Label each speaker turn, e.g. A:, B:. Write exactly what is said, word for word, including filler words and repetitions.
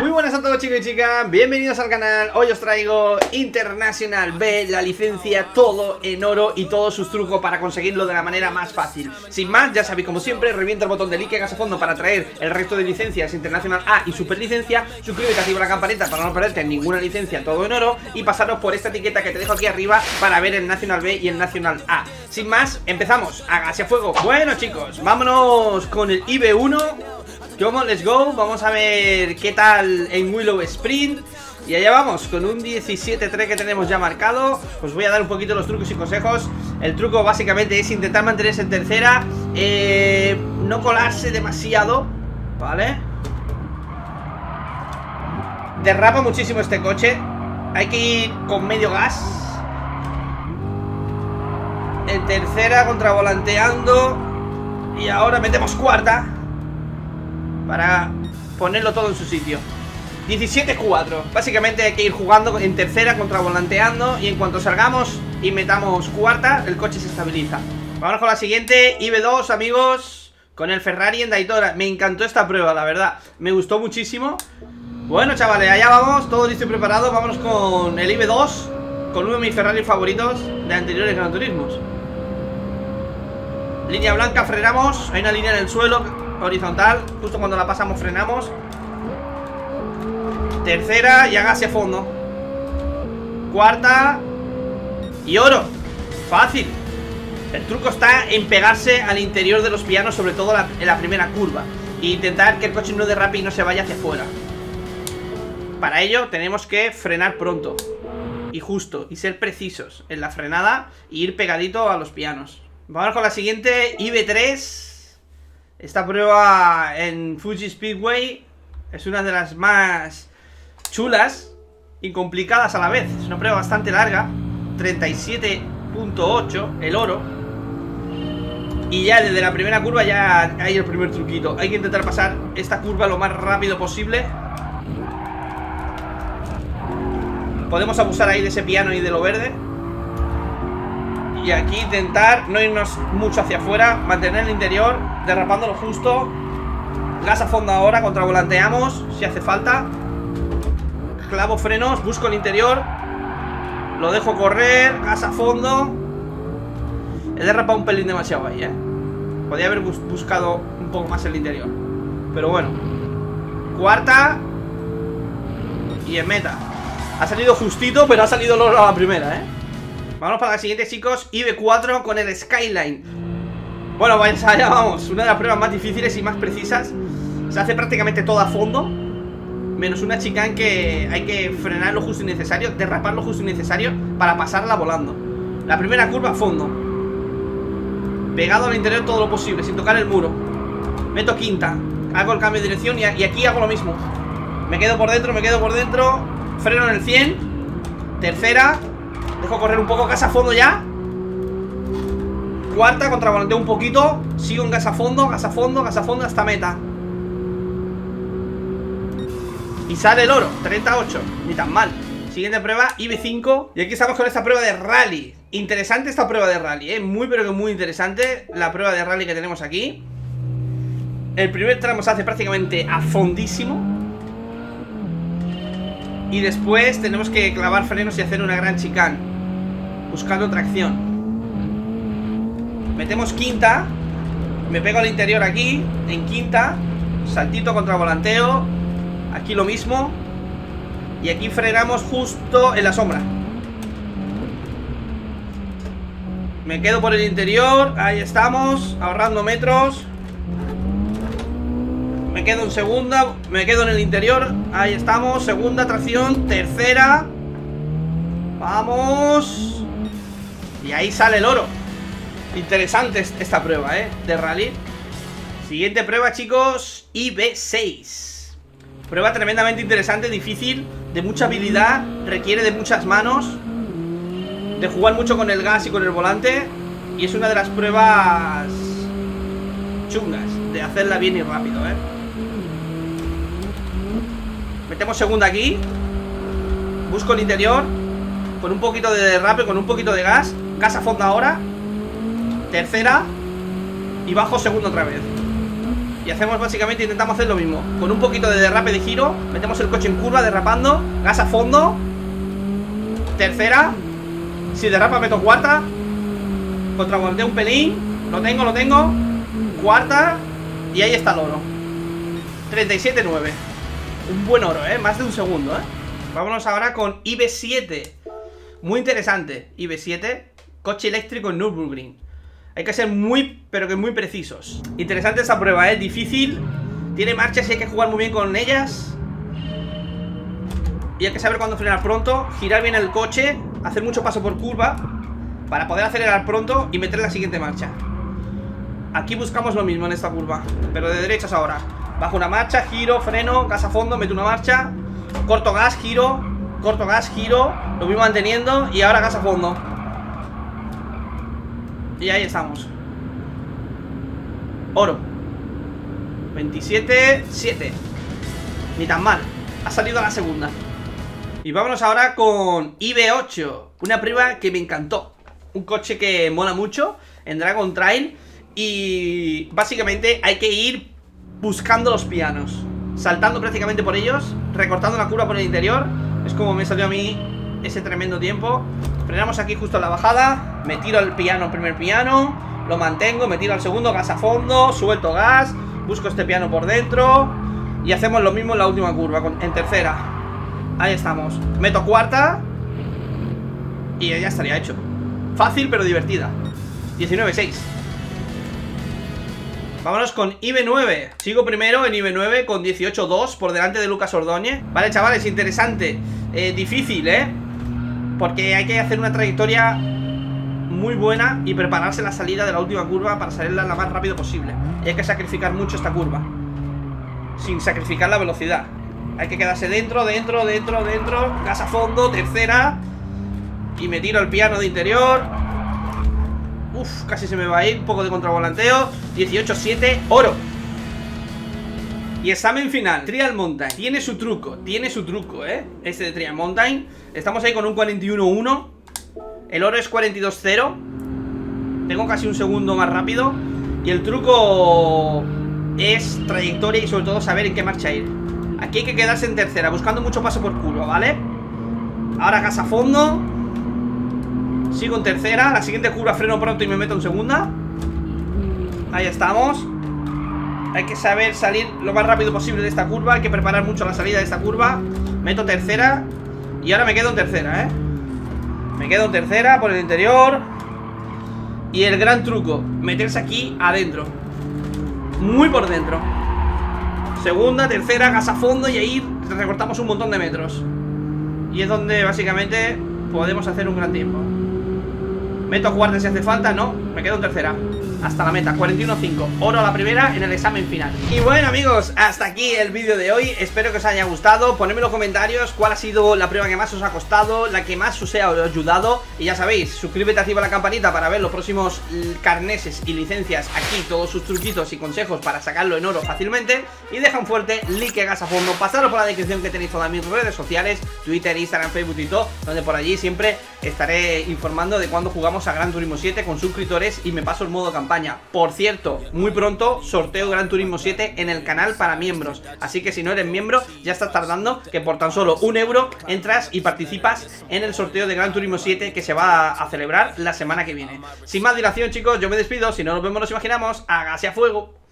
A: Muy buenas a todos, chicos y chicas, bienvenidos al canal. Hoy os traigo International B, la licencia, todo en oro y todos sus trucos para conseguirlo de la manera más fácil. Sin más, ya sabéis, como siempre, revienta el botón de like, hagas a fondo para traer el resto de licencias International A y Super Licencia. Suscríbete, activa la campanita para no perderte ninguna licencia, todo en oro. Y pasaros por esta etiqueta que te dejo aquí arriba para ver el National B y el National A. Sin más, empezamos, hágase fuego. Bueno, chicos, vámonos con el I B uno. Come, let's go, vamos a ver qué tal en Willow Sprint. Y allá vamos, con un diecisiete tres que tenemos ya marcado. Os voy a dar un poquito los trucos y consejos. El truco básicamente es intentar mantenerse en tercera, eh, no colarse demasiado, ¿vale? Derrapa muchísimo este coche. Hay que ir con medio gas. En tercera, contravolanteando. Y ahora metemos cuarta para ponerlo todo en su sitio. Diecisiete cuatro. Básicamente hay que ir jugando en tercera, contravolanteando. Y en cuanto salgamos y metamos cuarta, el coche se estabiliza. Vamos con la siguiente, I B dos, amigos, con el Ferrari en Daytona. Me encantó esta prueba, la verdad, me gustó muchísimo. Bueno, chavales, allá vamos, todo listo y preparado. Vámonos con el I B dos, con uno de mis Ferrari favoritos de anteriores Gran Turismos. Línea blanca, frenamos. Hay una línea en el suelo horizontal, justo cuando la pasamos frenamos. Tercera y hágase a fondo. Cuarta y oro. Fácil. El truco está en pegarse al interior de los pianos, sobre todo en la primera curva, e intentar que el coche no derrape y no se vaya hacia afuera. Para ello tenemos que frenar pronto y justo, y ser precisos en la frenada e ir pegadito a los pianos. Vamos con la siguiente, I B tres. Esta prueba en Fuji Speedway es una de las más chulas y complicadas a la vez. Es una prueba bastante larga, treinta y siete punto ocho, el oro. Y ya desde la primera curva ya hay el primer truquito. Hay que intentar pasar esta curva lo más rápido posible. Podemos abusar ahí de ese piano y de lo verde. Y aquí intentar no irnos mucho hacia afuera, mantener el interior, derrapando lo justo. Gas a fondo ahora, contravolanteamos si hace falta. Clavo frenos, busco el interior. Lo dejo correr, gas a fondo. He derrapado un pelín demasiado ahí, eh. Podría haber bus buscado un poco más el interior, pero bueno. Cuarta y en meta. Ha salido justito, pero ha salido loro a la primera, eh. Vamos para la siguiente, chicos, I B cuatro con el Skyline. Bueno, pues allá vamos. Una de las pruebas más difíciles y más precisas. Se hace prácticamente todo a fondo, menos una chicane que hay que frenar lo justo y necesario, derrapar lo justo y necesario para pasarla volando. La primera curva a fondo, pegado al interior todo lo posible, sin tocar el muro. Meto quinta, hago el cambio de dirección y, y aquí hago lo mismo. Me quedo por dentro, me quedo por dentro. Freno en el cien. Tercera. Dejo correr un poco, gas a fondo ya. Cuarta, contravolanteo un poquito. Sigo en gas a fondo, gas a fondo, gas a fondo hasta meta. Y sale el oro, treinta y ocho, ni tan mal. Siguiente prueba, I B cinco. Y aquí estamos con esta prueba de rally. Interesante esta prueba de rally, ¿eh? Muy pero que muy interesante la prueba de rally que tenemos aquí. El primer tramo se hace prácticamente a fondísimo. Y después tenemos que clavar frenos y hacer una gran chicane, buscando tracción. Metemos quinta. Me pego al interior aquí, en quinta. Saltito, contravolanteo. Aquí lo mismo. Y aquí frenamos justo en la sombra. Me quedo por el interior. Ahí estamos, ahorrando metros. Me quedo en segunda, me quedo en el interior. Ahí estamos, segunda, tracción, tercera. Vamos. Y ahí sale el oro. Interesante esta prueba, eh, de rally. Siguiente prueba, chicos, I B seis. Prueba tremendamente interesante, difícil, de mucha habilidad, requiere de muchas manos, de jugar mucho con el gas y con el volante. Y es una de las pruebas chungas, de hacerla bien y rápido, eh. Metemos segunda aquí. Busco el interior con un poquito de derrape, con un poquito de gas. Gas a fondo ahora. Tercera. Y bajo segunda otra vez. Y hacemos básicamente, intentamos hacer lo mismo. Con un poquito de derrape de giro. Metemos el coche en curva, derrapando. Gas a fondo. Tercera. Si derrapa meto cuarta. Contravolteo un pelín. Lo tengo, lo tengo. Cuarta. Y ahí está el oro. treinta y siete nueve. Un buen oro, ¿eh? Más de un segundo, ¿eh? Vámonos ahora con I B siete. Muy interesante. I B siete. Coche eléctrico en Nürburgring. Hay que ser muy, pero que muy precisos. Interesante esta prueba, ¿eh? Difícil. Tiene marchas y hay que jugar muy bien con ellas. Y hay que saber cuándo frenar pronto. Girar bien el coche. Hacer mucho paso por curva para poder acelerar pronto y meter la siguiente marcha. Aquí buscamos lo mismo en esta curva, pero de derechas ahora. Bajo una marcha, giro, freno, gas a fondo, meto una marcha. Corto gas, giro. Corto gas, giro. Lo voy manteniendo y ahora gas a fondo. Y ahí estamos. Oro. veintisiete siete. Ni tan mal. Ha salido a la segunda. Y vámonos ahora con I B ocho. Una prueba que me encantó. Un coche que mola mucho en Dragon Trail. Y básicamente hay que ir buscando los pianos, saltando prácticamente por ellos, recortando la curva por el interior. Es como me salió a mí ese tremendo tiempo. Frenamos aquí justo en la bajada. Me tiro al piano, el primer piano. Lo mantengo, me tiro al segundo, gas a fondo. Suelto gas, busco este piano por dentro. Y hacemos lo mismo en la última curva, en tercera. Ahí estamos, meto cuarta. Y ya estaría hecho. Fácil pero divertida. diecinueve seis. Vámonos con I B nueve. Sigo primero en I B nueve con dieciocho dos por delante de Lucas Ordóñez. Vale, chavales, interesante. eh, Difícil, ¿eh? Porque hay que hacer una trayectoria muy buena y prepararse la salida de la última curva para salirla lo más rápido posible. Y hay que sacrificar mucho esta curva sin sacrificar la velocidad. Hay que quedarse dentro, dentro, dentro, dentro. Gas a fondo, tercera. Y me tiro el piano de interior. Uf, casi se me va a ir. Un poco de contravolanteo. dieciocho siete, oro. Y examen final. Trial Mountain. Tiene su truco, tiene su truco, ¿eh? Este de Trial Mountain. Estamos ahí con un cuarenta y uno uno. El oro es cuarenta y dos cero. Tengo casi un segundo más rápido. Y el truco es trayectoria y sobre todo saber en qué marcha ir. Aquí hay que quedarse en tercera, buscando mucho paso por curva, ¿vale? Ahora gas a fondo. Sigo en tercera, la siguiente curva freno pronto y me meto en segunda. Ahí estamos. Hay que saber salir lo más rápido posible de esta curva. Hay que preparar mucho la salida de esta curva. Meto tercera. Y ahora me quedo en tercera, ¿eh? Me quedo en tercera por el interior. Y el gran truco, meterse aquí adentro. Muy por dentro. Segunda, tercera, gas a fondo. Y ahí recortamos un montón de metros. Y es donde básicamente podemos hacer un gran tiempo. Meto cuarta si hace falta, no, me quedo en tercera. Hasta la meta, cuarenta y uno cinco. Oro a la primera en el examen final. Y bueno, amigos, hasta aquí el vídeo de hoy. Espero que os haya gustado. Ponedme en los comentarios cuál ha sido la prueba que más os ha costado, la que más os ha ayudado. Y ya sabéis, suscríbete, activa la campanita para ver los próximos carneses y licencias. Aquí todos sus truquitos y consejos para sacarlo en oro fácilmente. Y deja un fuerte like, gas a fondo. Pasaros por la descripción que tenéis todas mis redes sociales, Twitter, Instagram, Facebook y todo, donde por allí siempre estaré informando de cuando jugamos a Gran Turismo siete con suscriptores y me paso el modo campaña. Por cierto, muy pronto sorteo Gran Turismo siete en el canal para miembros. Así que si no eres miembro, ya estás tardando, que por tan solo un euro entras y participas en el sorteo de Gran Turismo siete que se va a celebrar la semana que viene. Sin más dilación, chicos, yo me despido. Si no nos vemos, nos imaginamos. ¡Hágase a fuego!